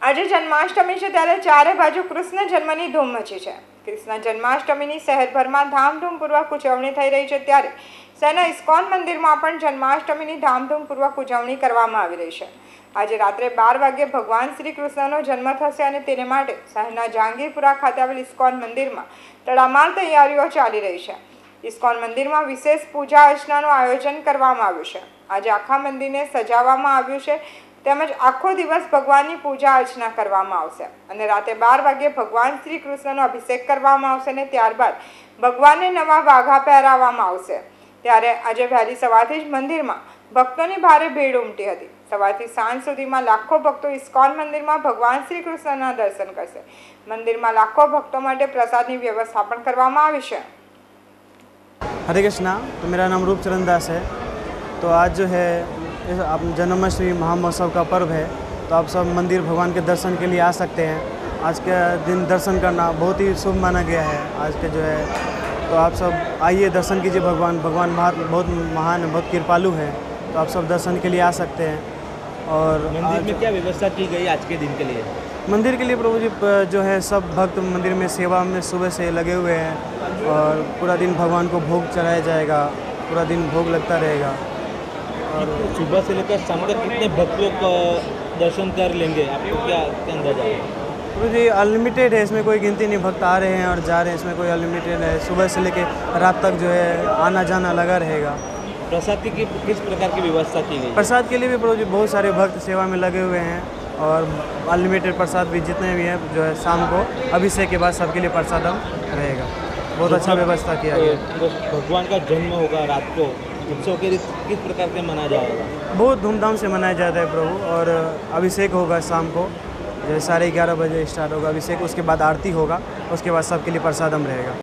આજે જન્માષ્ટમી છે ત્યારે ચારે બાજુ કૃષ્ણ જન્મની ધૂમ મચી છે। કૃષ્ણ જન્માષ્ટમીની શહેરભરમાં ધામધૂમપૂર્વક ઉજવણી થઈ રહી છે ત્યારે શહેરના ઇસ્કોન મંદિરમાં પણ જન્માષ્ટમીની ધામધૂમપૂર્વક ઉજવણી કરવામાં આવી રહી છે। આજે રાત્રે 12 વાગ્યે ભગવાન શ્રી કૃષ્ણનો જન્મ થશે અને તેને માટે શહેરના જહાંગીરપુરા ખાતે આવેલ ઇસ્કોન મંદિરમાં તડામાર તૈયારીઓ ચાલી રહી છે। ઇસ્કોન મંદિરમાં વિશેષ પૂજા અર્ચનાનું આયોજન કરવામાં આવ્યું છે। આજે આખા મંદિરને સજાવવામાં આવ્યું છે તેમજ આખો દિવસ ભગવાનની પૂજા अर्चना કરવામાં આવશે અને રાતે 12 વાગ્યે ભગવાન શ્રી કૃષ્ણનો અભિષેક કરવામાં આવશે અને ત્યારબાદ ભગવાનને નવા વાઘા પહેરાવવામાં આવશે। ત્યારે આજે વહેલી સવારથી જ મંદિરમાં ભક્તોની ભારે ભીડ ઉમટી હતી। સવારથી સાંજ સુધીમાં લાખો ભક્તો ઇસ્કોન મંદિરમાં ભગવાન શ્રી કૃષ્ણના દર્શન કરશે। મંદિરમાં લાખો ભક્તો માટે પ્રસાદની વ્યवस्था પણ કરવામાં આવી છે। हरे कृष्णा। तो मेरा नाम रूपचरण दास है। तो आज जो है आप जन्माष्टमी महामहोत्सव का पर्व है, तो आप सब मंदिर भगवान के दर्शन के लिए आ सकते हैं। आज के दिन दर्शन करना बहुत ही शुभ माना गया है। आज के जो है तो आप सब आइए दर्शन कीजिए। भगवान बहुत महान बहुत कृपालु है, तो आप सब दर्शन के लिए आ सकते हैं। और मंदिर में क्या व्यवस्था की गई आज के दिन के लिए? मंदिर के लिए प्रभु जी जो है सब भक्त मंदिर में सेवा में सुबह से लगे हुए हैं और पूरा दिन भगवान को भोग चढ़ाया जाएगा, पूरा दिन भोग लगता रहेगा। और सुबह से लेकर शाम तक कितने भक्त लोग दर्शन कर लेंगे, आपको क्या अंदाजा है? प्रभु जी अनलिमिटेड है, इसमें कोई गिनती नहीं। भक्त आ रहे हैं और जा रहे हैं, इसमें कोई अनलिमिटेड है। सुबह से लेकर रात तक जो है आना जाना लगा रहेगा। प्रसाद की किस प्रकार की व्यवस्था की गई? प्रसाद के लिए भी प्रभु जी बहुत सारे भक्त सेवा में लगे हुए हैं और अनलिमिटेड प्रसाद भी जितने भी हैं जो है शाम को अभिषेक के बाद सबके लिए प्रसादम रहेगा। बहुत अच्छा व्यवस्था किया गया। भगवान का जन्म होगा रात को, उत्सव के किस प्रकार से मनाया जाएगा? बहुत धूमधाम से मनाया जाता है प्रभु। और अभिषेक होगा शाम को, जो 11:30 बजे स्टार्ट होगा अभिषेक। उसके बाद आरती होगा, उसके बाद सबके लिए प्रसादम रहेगा।